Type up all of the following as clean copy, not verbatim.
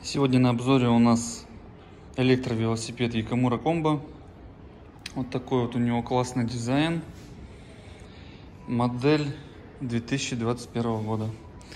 Сегодня на обзоре у нас электровелосипед Якомура Комбо. Вот такой вот у него классный дизайн. Модель 2021 года.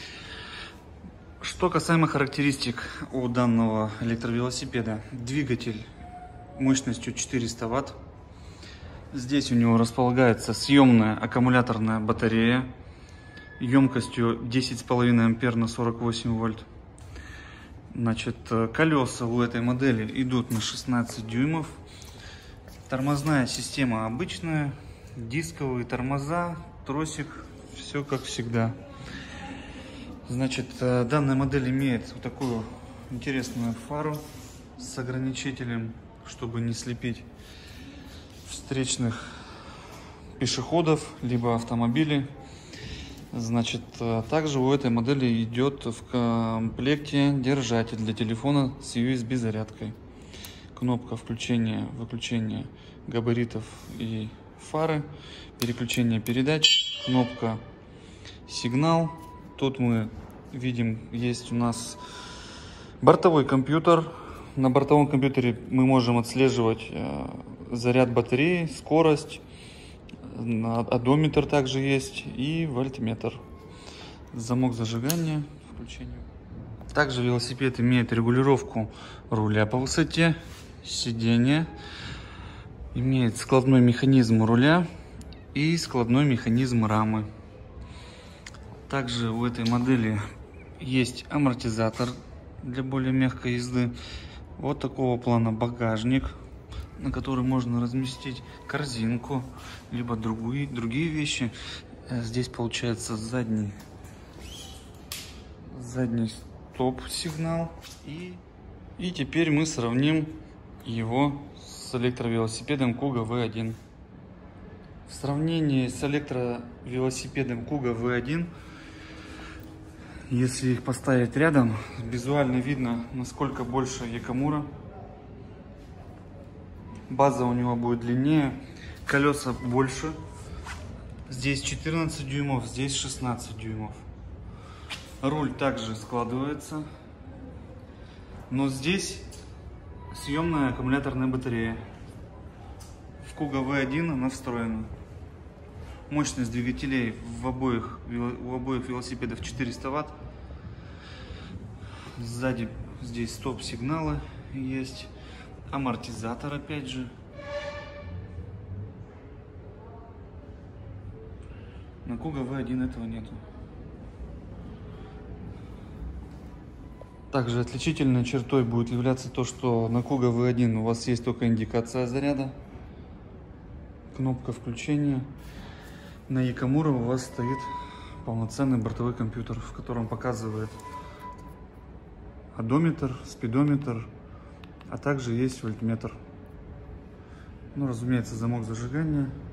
Что касаемо характеристик у данного электровелосипеда. Двигатель мощностью 400 Вт. Здесь у него располагается съемная аккумуляторная батарея емкостью 10,5 ампер на 48 вольт. Значит, колеса у этой модели идут на 16 дюймов. Тормозная система обычная, дисковые тормоза, тросик, все как всегда. Значит, данная модель имеет вот такую интересную фару с ограничителем, чтобы не слепить встречных пешеходов либо автомобилей. Значит, также у этой модели идет в комплекте держатель для телефона с USB зарядкой. Кнопка включения-выключения габаритов и фары, переключение передач, кнопка сигнал. Тут мы видим, есть у нас бортовой компьютер. На бортовом компьютере мы можем отслеживать заряд батареи, скорость. Одометр также есть и вольтметр. Замок зажигания, включение. Также велосипед имеет регулировку руля по высоте, сиденья, имеет складной механизм руля и складной механизм рамы. Также у этой модели есть амортизатор для более мягкой езды. Вот такого плана багажник, на который можно разместить корзинку, либо другие вещи. Здесь получается задний стоп-сигнал. И теперь мы сравним его с электровелосипедом Kuga V1. В сравнении с электровелосипедом Kuga V1, если их поставить рядом, визуально видно, насколько больше Якомура. База у него будет длиннее, колеса больше. Здесь 14 дюймов, здесь 16 дюймов. Руль также складывается, но здесь съемная аккумуляторная батарея. В Kuga V1 она встроена. Мощность двигателей у обоих велосипедов 400 Вт. Сзади здесь стоп-сигналы есть. Амортизатор опять же. На Kuga V1 этого нету. Также отличительной чертой будет являться то, что на Kuga V1 у вас есть только индикация заряда, кнопка включения. На Якомура у вас стоит полноценный бортовой компьютер, в котором показывает одометр, спидометр, а также есть вольтметр. Ну, разумеется, замок зажигания.